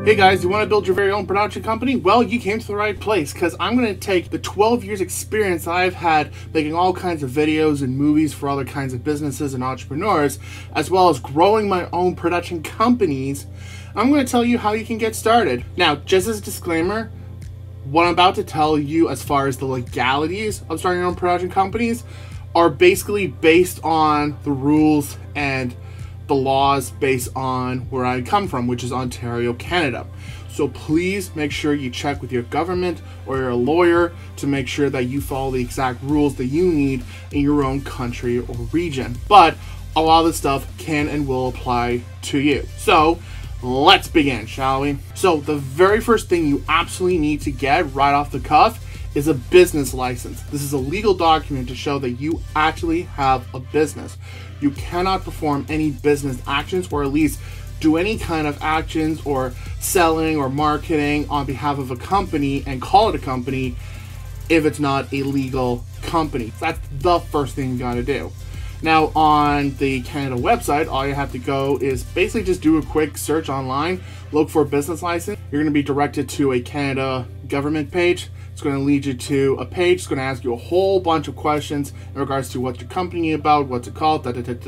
Hey guys, you want to build your very own production company? Well, you came to the right place, because I'm going to take the 12 years experience I've had making all kinds of videos and movies for other kinds of businesses and entrepreneurs, as well as growing my own production companies. I'm going to tell you how you can get started. Now, just as a disclaimer, what I'm about to tell you as far as the legalities of starting your own production companies are basically based on the rules and the laws based on where I come from, which is Ontario, Canada. So please make sure you check with your government or your lawyer to make sure that you follow the exact rules that you need in your own country or region. But a lot of this stuff can and will apply to you. So let's begin, shall we? So the very first thing you absolutely need to get right off the cuff is a business license. This is a legal document to show that you actually have a business. You cannot perform any business actions, or at least do any kind of actions or selling or marketing on behalf of a company and call it a company if it's not a legal company. That's the first thing you gotta do. Now, on the Canada website, all you have to go is basically just do a quick search online, look for a business license. You're going to be directed to a Canada government page. It's going to lead you to a page. It's going to ask you a whole bunch of questions in regards to what's your company about, what's it called,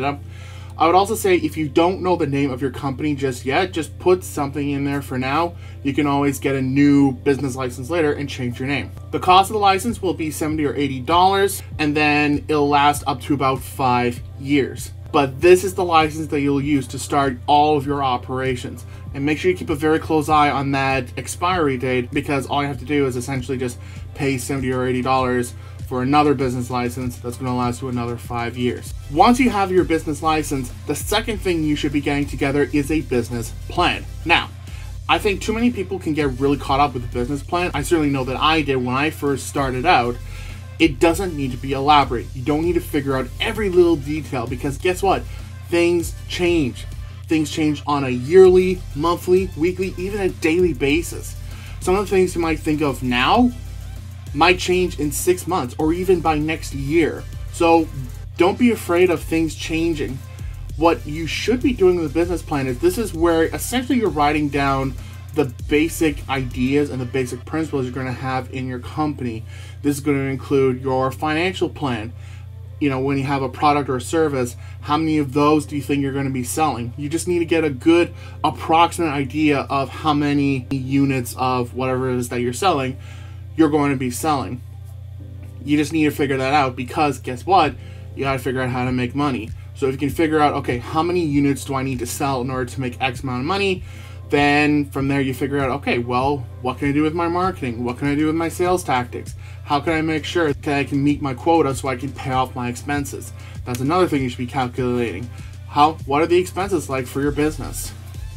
I would also say, if you don't know the name of your company just yet, just put something in there for now. You can always get a new business license later and change your name. The cost of the license will be $70 or $80, and then it'll last up to about 5 years. But this is the license that you'll use to start all of your operations. And make sure you keep a very close eye on that expiry date, because all you have to do is essentially just pay $70 or $80 for another business license that's going to last you another 5 years. Once you have your business license, the second thing you should be getting together is a business plan. Now, I think too many people can get really caught up with the business plan. I certainly know that I did when I first started out. It doesn't need to be elaborate. You don't need to figure out every little detail, because guess what? Things change. Things change on a yearly, monthly, weekly, even a daily basis. Some of the things you might think of now might change in 6 months or even by next year. So don't be afraid of things changing. What you should be doing with a business plan is, this is where essentially you're writing down the basic ideas and the basic principles you're going to have in your company. This is going to include your financial plan. You know, when you have a product or a service, how many of those do you think you're going to be selling? You just need to get a good approximate idea of how many units of whatever it is that you're selling you're going to be selling. You just need to figure that out, because guess what? You got to figure out how to make money. So if you can figure out, okay, how many units do I need to sell in order to make X amount of money? Then from there you figure out, okay, well, what can I do with my marketing? What can I do with my sales tactics? How can I make sure that I can meet my quota so I can pay off my expenses? That's another thing you should be calculating. What are the expenses like for your business?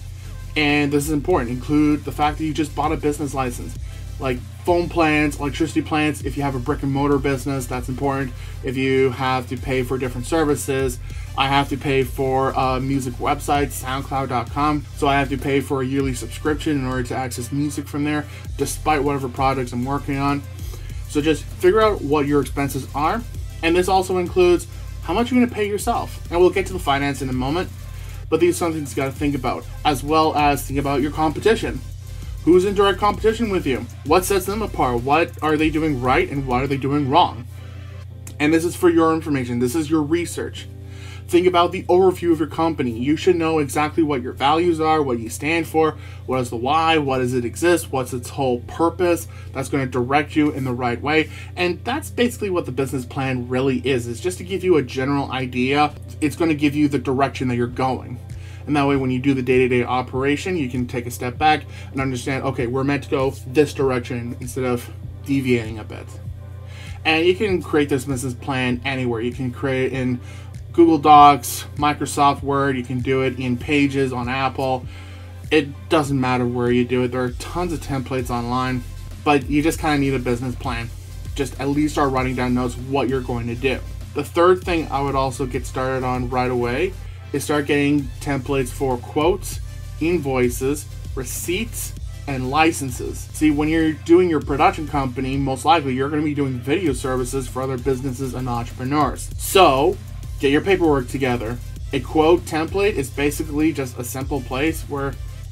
And this is important. Include the fact that you just bought a business license. Like phone plans, electricity plans. If you have a brick and mortar business, that's important. If you have to pay for different services, I have to pay for a music website, soundcloud.com. So I have to pay for a yearly subscription in order to access music from there, despite whatever projects I'm working on. So just figure out what your expenses are. And this also includes how much you're going to pay yourself. And we'll get to the finance in a moment. But these are some things you got to think about, as well as think about your competition. Who's in direct competition with you? What sets them apart? What are they doing right and what are they doing wrong? And this is for your information. This is your research. Think about the overview of your company. You should know exactly what your values are, what you stand for, what is the why, what does it exist, what's its whole purpose. That's going to direct you in the right way. And that's basically what the business plan really is. It's just to give you a general idea. It's going to give you the direction that you're going. And that way, when you do the day-to-day operation, you can take a step back and understand, okay, we're meant to go this direction instead of deviating a bit. And you can create this business plan anywhere. You can create it in Google Docs, Microsoft Word. You can do it in Pages on Apple. It doesn't matter where you do it. There are tons of templates online, but you just kind of need a business plan. Just at least start writing down notes what you're going to do. The third thing I would also get started on right away is start getting templates for quotes, invoices, receipts, and licenses. See, when you're doing your production company, most likely you're going to be doing video services for other businesses and entrepreneurs. So get your paperwork together. A quote template is basically just a simple place where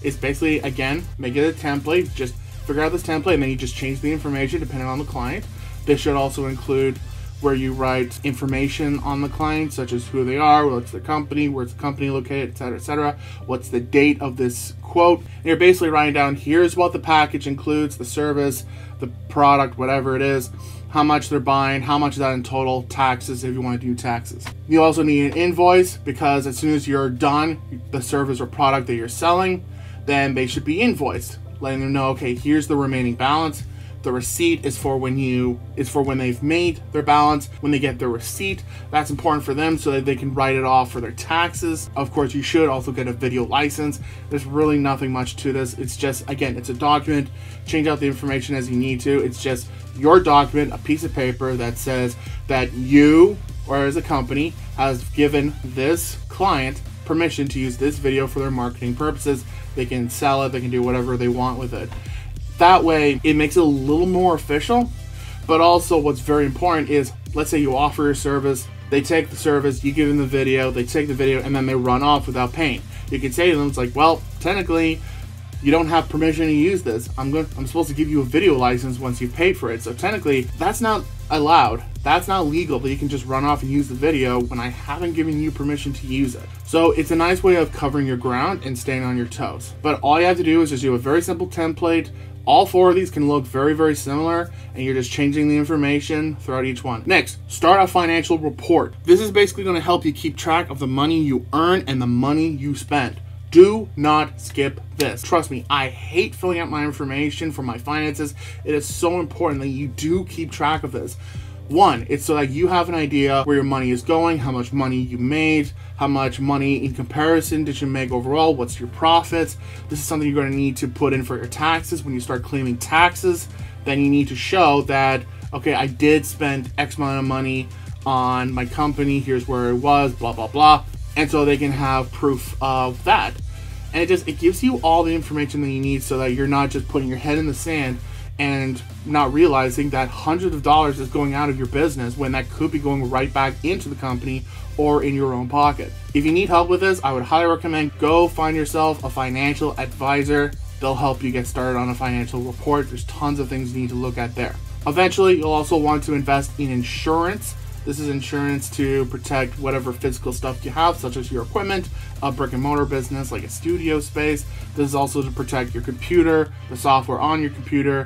is basically, again, make it a template. Just figure out this template and then you just change the information depending on the client. This should also include where you write information on the client, such as who they are, what's the company, where's the company located, etc., etc. What's the date of this quote. And you're basically writing down, here's what the package includes, the service, the product, whatever it is, how much they're buying, how much is that in total, taxes if you want to do taxes. You also need an invoice, because as soon as you're done the service or product that you're selling, then they should be invoiced, letting them know, okay, here's the remaining balance. The receipt is for when they've made their balance, when they get their receipt. That's important for them so that they can write it off for their taxes. Of course, you should also get a video license. There's really nothing much to this. It's just, again, it's a document. Change out the information as you need to. It's just your document, a piece of paper that says that you, or as a company, has given this client permission to use this video for their marketing purposes. They can sell it, they can do whatever they want with it. That way, it makes it a little more official, but also what's very important is, let's say you offer your service, they take the service, you give them the video, they take the video, and then they run off without paying. You can say to them, it's like, well, technically, you don't have permission to use this. I'm supposed to give you a video license once you've paid for it. So technically, that's not allowed. That's not legal, that you can just run off and use the video when I haven't given you permission to use it. So it's a nice way of covering your ground and staying on your toes. But all you have to do is just do a very simple template. All four of these can look very, very similar, and you're just changing the information throughout each one. Next, start a financial report. This is basically going to help you keep track of the money you earn and the money you spend. Do not skip this. Trust me, I hate filling out my information for my finances. It is so important that you do keep track of this. One, it's so that you have an idea where your money is going, how much money you made, how much money in comparison did you make overall, what's your profits. This is something you're going to need to put in for your taxes. When you start claiming taxes, then you need to show that, okay, I did spend X amount of money on my company, here's where it was, blah, blah, blah. And so they can have proof of that. And it gives you all the information that you need so that you're not just putting your head in the sand and not realizing that hundreds of dollars is going out of your business when that could be going right back into the company or in your own pocket. If you need help with this, I would highly recommend go find yourself a financial advisor. They'll help you get started on a financial report. There's tons of things you need to look at there. Eventually, you'll also want to invest in insurance. This is insurance to protect whatever physical stuff you have, such as your equipment, a brick and mortar business like a studio space. This is also to protect your computer, the software on your computer,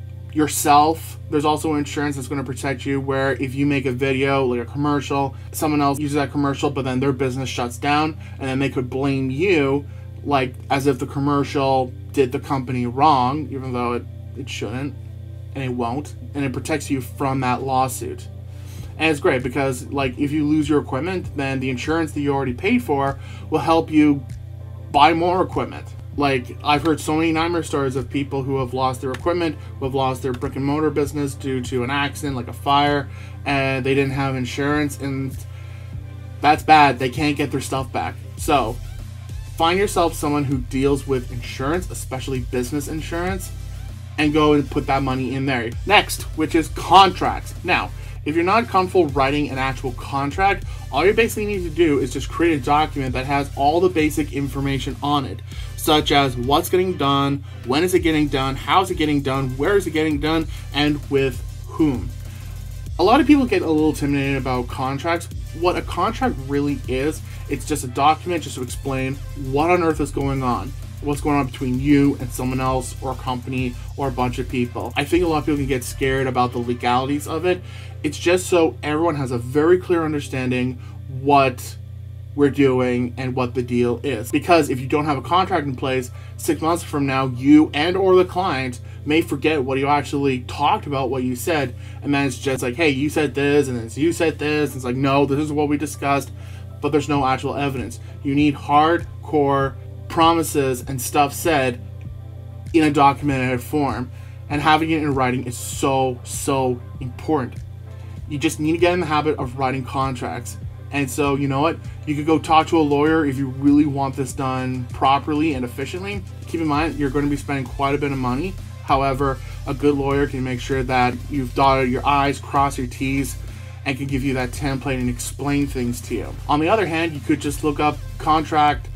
yourself. There's also insurance that's going to protect you where if you make a video, like a commercial, someone else uses that commercial, but then their business shuts down, and then they could blame you, like as if the commercial did the company wrong, even though it shouldn't, and it won't, and it protects you from that lawsuit. And it's great because, like, if you lose your equipment, then the insurance that you already paid for will help you buy more equipment. Like, I've heard so many nightmare stories of people who have lost their equipment, who have lost their brick and mortar business due to an accident, like a fire, and they didn't have insurance, and that's bad. They can't get their stuff back. So, find yourself someone who deals with insurance, especially business insurance, and go and put that money in there. Next, which is contracts. Now, if you're not comfortable writing an actual contract, all you basically need to do is just create a document that has all the basic information on it, such as what's getting done, when is it getting done, how is it getting done, where is it getting done, and with whom. A lot of people get a little intimidated about contracts. What a contract really is, it's just a document just to explain what on earth is going on. What's going on between you and someone else or a company or a bunch of people. I think a lot of people can get scared about the legalities of it. It's just so everyone has a very clear understanding what we're doing and what the deal is. Because if you don't have a contract in place, 6 months from now, you and or the client may forget what you actually talked about, what you said, and then it's just like, hey, you said this, and then you said this, and it's like, no, this is what we discussed, but there's no actual evidence. You need hardcore promises and stuff said in a documented form, and having it in writing is so important. You just need to get in the habit of writing contracts. And so, you know what, you could go talk to a lawyer if you really want this done properly and efficiently. Keep in mind, you're going to be spending quite a bit of money. However, a good lawyer can make sure that you've dotted your I's, crossed your T's, and can give you that template and explain things to you. On the other hand, you could just look up contract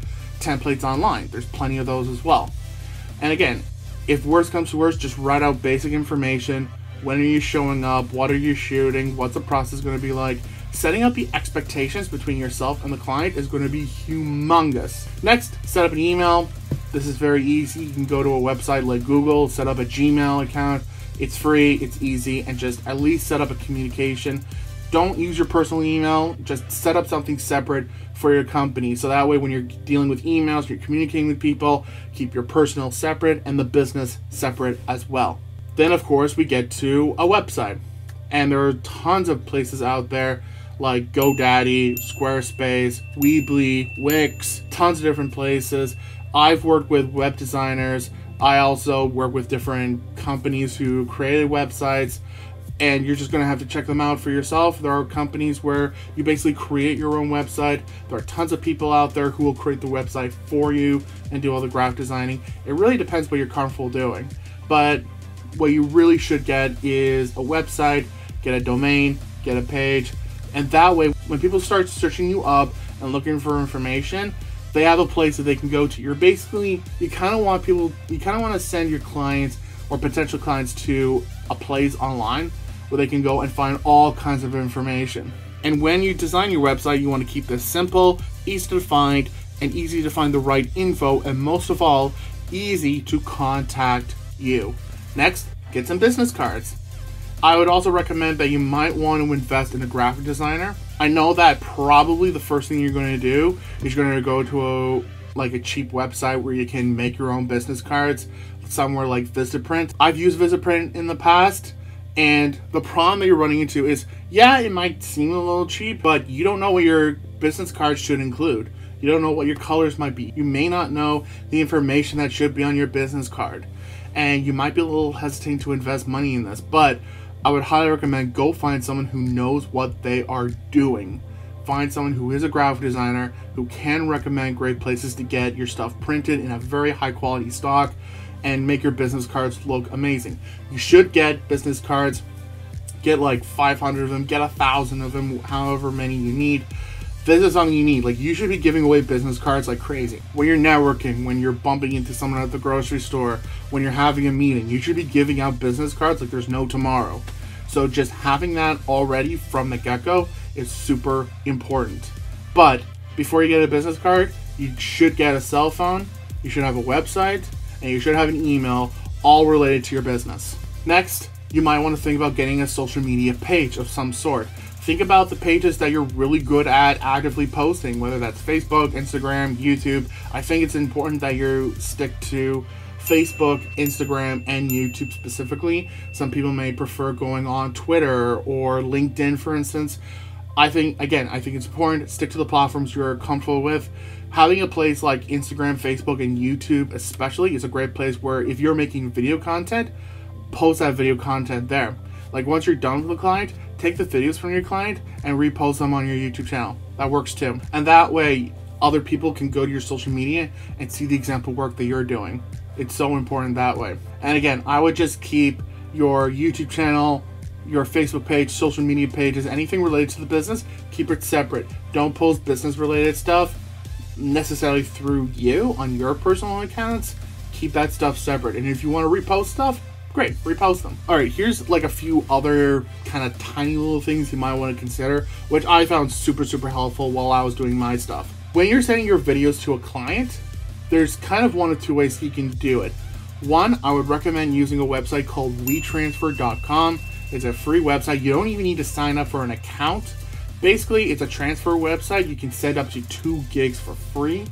templates online. There's plenty of those as well. And again, if worst comes to worst, just write out basic information. When are you showing up? What are you shooting? What's the process going to be like? Setting up the expectations between yourself and the client is going to be humongous. Next, set up an email. This is very easy. You can go to a website like Google, set up a Gmail account. It's free, it's easy, and just at least set up a communication. Don't use your personal email. Just set up something separate for your company. So that way when you're dealing with emails, you're communicating with people, keep your personal separate and the business separate as well. Then of course we get to a website. And there are tons of places out there like GoDaddy, Squarespace, Weebly, Wix, tons of different places. I've worked with web designers. I also work with different companies who created websites. And you're just going to have to check them out for yourself. There are companies where you basically create your own website. There are tons of people out there who will create the website for you and do all the graphic designing. It really depends what you're comfortable doing. But what you really should get is a website, get a domain, get a page. And that way, when people start searching you up and looking for information, they have a place that they can go to. You kind of want to send your clients or potential clients to a place online where they can go and find all kinds of information. And when you design your website, you want to keep this simple, easy to find, and easy to find the right info, and most of all, easy to contact you. Next, get some business cards. I would also recommend that you might want to invest in a graphic designer. I know that probably the first thing you're going to do is you're going to go to a cheap website where you can make your own business cards, somewhere like Vistaprint. I've used Vistaprint in the past, and the problem that you're running into is, yeah, it might seem a little cheap, but you don't know what your business cards should include. You don't know what your colors might be. You may not know the information that should be on your business card, and you might be a little hesitant to invest money in this, but I would highly recommend go find someone who knows what they are doing. Find someone who is a graphic designer who can recommend great places to get your stuff printed in a very high quality stock and make your business cards look amazing. You should get business cards, get like 500 of them, get 1,000 of them, however many you need. This is something you need. Like, you should be giving away business cards like crazy. When you're networking, when you're bumping into someone at the grocery store, when you're having a meeting, you should be giving out business cards like there's no tomorrow. So just having that already from the get-go is super important. But before you get a business card, you should get a cell phone, you should have a website, and you should have an email, all related to your business. Next, you might want to think about getting a social media page of some sort. Think about the pages that you're really good at actively posting, whether that's Facebook, Instagram, YouTube. I think it's important that you stick to Facebook, Instagram, and YouTube specifically. Some people may prefer going on Twitter or LinkedIn, for instance. I think it's important to stick to the platforms you're comfortable with. Having a place like Instagram, Facebook, and YouTube especially is a great place where if you're making video content, post that video content there. Like, once you're done with the client, take the videos from your client and repost them on your YouTube channel. That works too. And that way, other people can go to your social media and see the example work that you're doing. It's so important that way. And again, I would just keep your YouTube channel, your Facebook page, social media pages, anything related to the business, keep it separate. Don't post business related stuff necessarily through you on your personal accounts. Keep that stuff separate. And if you want to repost stuff, great, repost them. All right, here's like a few other kind of tiny little things you might want to consider, which I found super, super helpful while I was doing my stuff. When you're sending your videos to a client, there's kind of one of two ways you can do it. One, I would recommend using a website called WeTransfer.com. It's a free website. You don't even need to sign up for an account. Basically, it's a transfer website. You can send up to 2 gigs for free.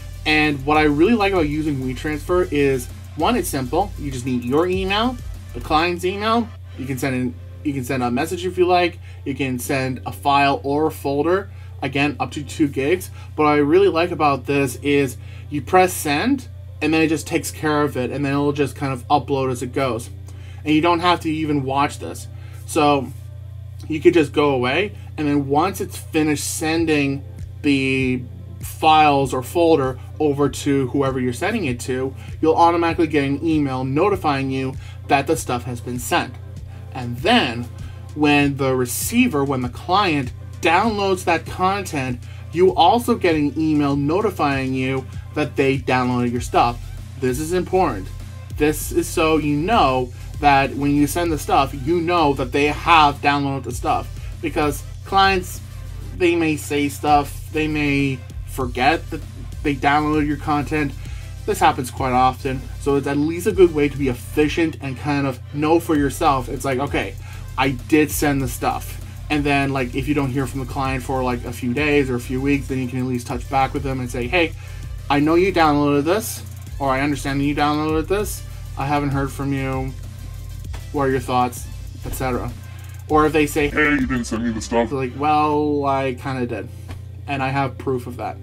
And what I really like about using WeTransfer is, one, it's simple. You just need your email, the client's email. You can send a message if you like. You can send a file or a folder. Again, up to 2 gigs. But what I really like about this is you press send, and then it just takes care of it, and then it'll just kind of upload as it goes. And you don't have to even watch this. So you could just go away, and then once it's finished sending the files or folder over to whoever you're sending it to, you'll automatically get an email notifying you that the stuff has been sent. And then when the receiver, when the client downloads that content, You also get an email notifying you that they downloaded your stuff. This is important. This is so you know that when you send the stuff, you know that they have downloaded the stuff. Because clients, they may say stuff, they may forget that they downloaded your content. This happens quite often. So it's at least a good way to be efficient and kind of know for yourself. It's like, okay, I did send the stuff. And then, like, if you don't hear from the client for like a few days or a few weeks, then you can at least touch back with them and say, hey, I know you downloaded this, or I understand you downloaded this. I haven't heard from you. What are your thoughts, etc. Or if they say, hey, you didn't send me the stuff. Like, well, I kind of did, and I have proof of that.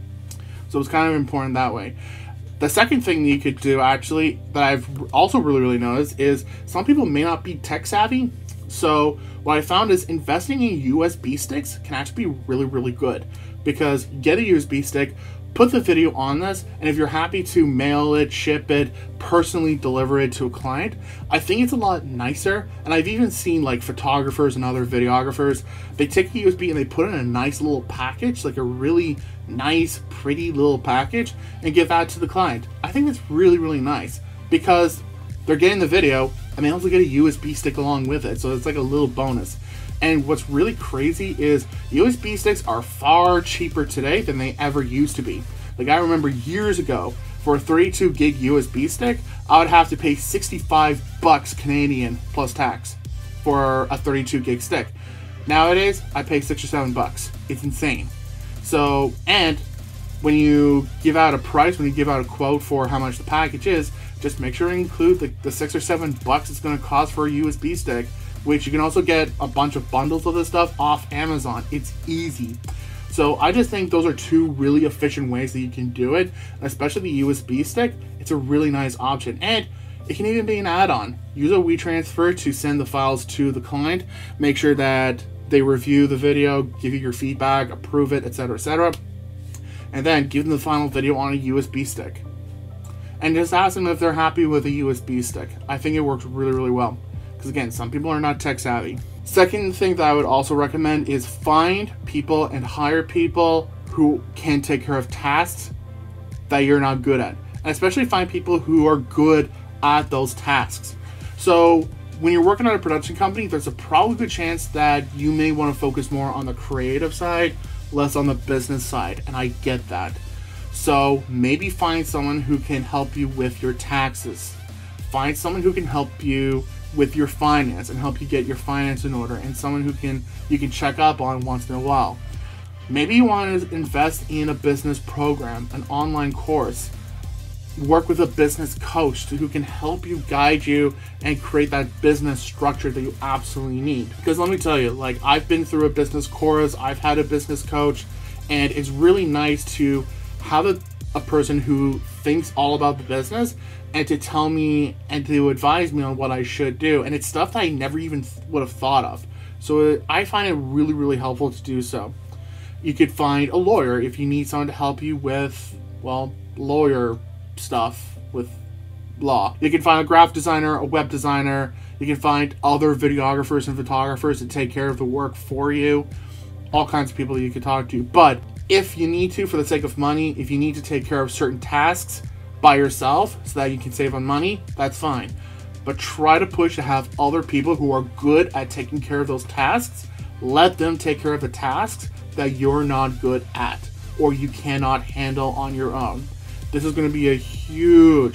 So it's kind of important that way. The second thing you could do, actually, that I've also really noticed is some people may not be tech savvy. So what I found is investing in USB sticks can actually be really good, because get a USB stick, put the video on this, and if you're happy to mail it, ship it, personally deliver it to a client, I think it's a lot nicer. And I've even seen like photographers and other videographers, they take a USB and they put it in a nice little package, like a really nice, pretty little package, and give that to the client. I think that's really nice, because they're getting the video and they also get a USB stick along with it. So it's like a little bonus. And what's really crazy is USB sticks are far cheaper today than they ever used to be. Like, I remember years ago, for a 32 gig USB stick, I would have to pay 65 bucks Canadian plus tax for a 32 gig stick. Nowadays, I pay 6 or 7 bucks. It's insane. So, and when you give out a price, when you give out a quote for how much the package is, just make sure to include the 6 or 7 bucks it's going to cost for a USB stick, which you can also get a bunch of bundles of this stuff off Amazon. It's easy. So I just think those are two really efficient ways that you can do it, especially the USB stick. It's a really nice option, and it can even be an add-on. Use a WeTransfer to send the files to the client. Make sure that they review the video, give you your feedback, approve it, etc., and then give them the final video on a USB stick. And just ask them if they're happy with a USB stick. I think it works really well. Because again, some people are not tech savvy. Second thing that I would also recommend is find people and hire people who can take care of tasks that you're not good at. And especially find people who are good at those tasks. So when you're working at a production company, there's a probably good chance that you may want to focus more on the creative side, less on the business side. And I get that. So maybe find someone who can help you with your taxes. Find someone who can help you with your finance and help you get your finance in order, and someone who you can check up on once in a while. Maybe you want to invest in a business program, an online course. Work with a business coach who can help you, guide you, and create that business structure that you absolutely need. Because let me tell you, like, I've been through a business course, I've had a business coach, and it's really nice to have a person who thinks all about the business and to tell me and to advise me on what I should do. And it's stuff that I never even would have thought of. So I find it really helpful to do so. You could find a lawyer if you need someone to help you with, well, lawyer stuff with law. You can find a graphic designer, a web designer. You can find other videographers and photographers to take care of the work for you. All kinds of people you could talk to. But if you need to, for the sake of money, if you need to take care of certain tasks by yourself so that you can save on money, that's fine. But try to push to have other people who are good at taking care of those tasks. Let them take care of the tasks that you're not good at or you cannot handle on your own. This is going to be a huge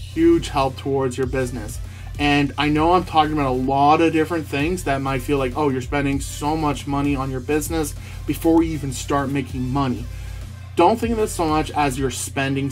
help towards your business. And I know I'm talking about a lot of different things that might feel like, oh, you're spending so much money on your business before we even start making money. Don't think of this so much as you're spending.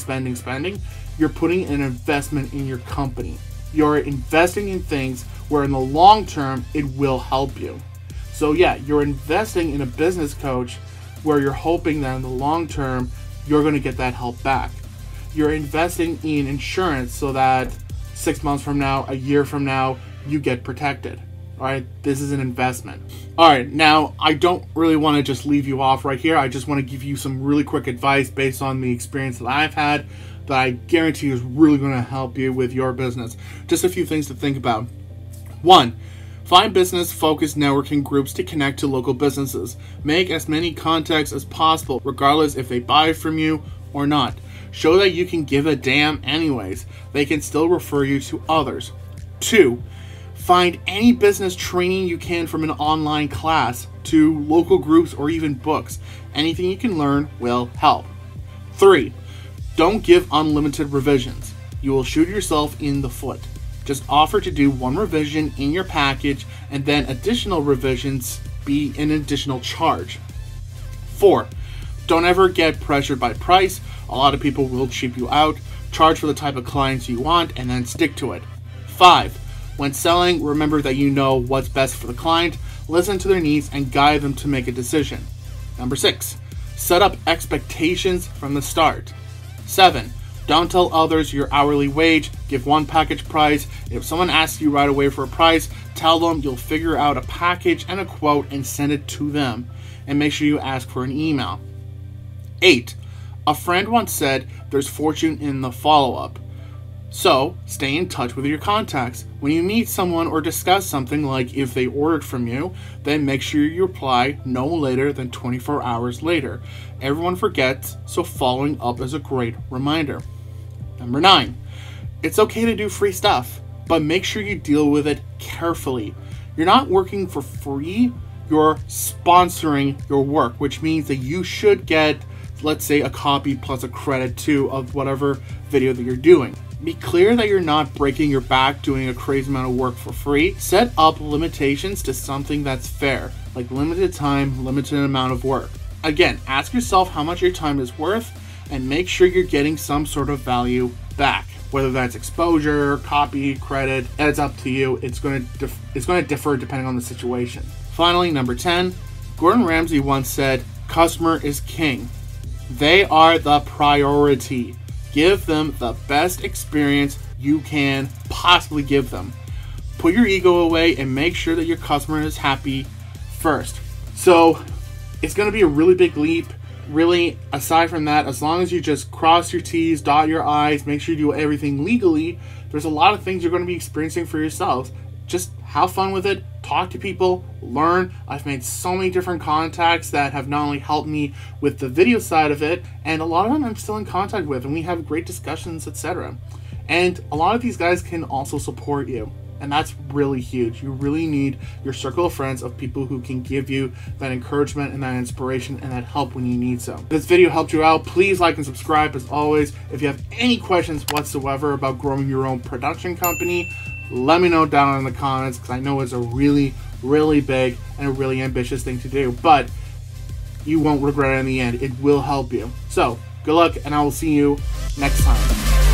You're putting an investment in your company. You're investing in things where in the long term, it will help you. So yeah, you're investing in a business coach where you're hoping that in the long term, you're going to get that help back. You're investing in insurance so that 6 months from now, a year from now, you get protected. All right, this is an investment. All right, now I don't really want to just leave you off right here. I just want to give you some really quick advice based on the experience that I've had that I guarantee is really going to help you with your business. Just a few things to think about. 1, Find business-focused networking groups to connect to local businesses. Make as many contacts as possible, regardless if they buy from you or not. Show that you can give a damn anyways. They can still refer you to others. 2. Find any business training you can from an online class, to local groups, or even books. Anything you can learn will help. 3. Don't give unlimited revisions. You will shoot yourself in the foot. Just offer to do one revision in your package, and then additional revisions be an additional charge. 4. Don't ever get pressured by price. A lot of people will cheap you out. Charge for the type of clients you want, and then stick to it. 5. When selling, remember that you know what's best for the client. Listen to their needs and guide them to make a decision. Number 6. Set up expectations from the start. 7. Don't tell others your hourly wage. Give one package price. If someone asks you right away for a price, tell them you'll figure out a package and a quote and send it to them. And make sure you ask for an email. 8. A friend once said, there's fortune in the follow-up. So, stay in touch with your contacts. When you meet someone or discuss something, like if they ordered from you, then make sure you reply no later than 24 hours later. Everyone forgets, so following up is a great reminder. Number 9. It's okay to do free stuff, but make sure you deal with it carefully. You're not working for free, you're sponsoring your work, which means that you should get, let's say, a copy plus a credit too of whatever video that you're doing. Be clear that you're not breaking your back doing a crazy amount of work for free. Set up limitations to something that's fair, like limited time, limited amount of work. Again, ask yourself how much your time is worth and make sure you're getting some sort of value back. Whether that's exposure, copy, credit, it's up to you. It's going to differ depending on the situation. Finally, number 10, Gordon Ramsay once said, customer is king. They are the priority. Give them the best experience you can possibly give them. Put your ego away and make sure that your customer is happy first. So it's going to be a really big leap. Really, aside from that, as long as you just cross your T's, dot your I's, make sure you do everything legally, there's a lot of things you're going to be experiencing for yourselves. Just have fun with it, talk to people, learn. I've made so many different contacts that have not only helped me with the video side of it, and a lot of them I'm still in contact with, and we have great discussions, etc. And a lot of these guys can also support you, and that's really huge. You really need your circle of friends, of people who can give you that encouragement and that inspiration and that help when you need so. If this video helped you out, please like and subscribe. As always, if you have any questions whatsoever about growing your own production company, let me know down in the comments, because I know it's a really, really big and a really ambitious thing to do, but you won't regret it in the end. It will help you. So, good luck, and I will see you next time.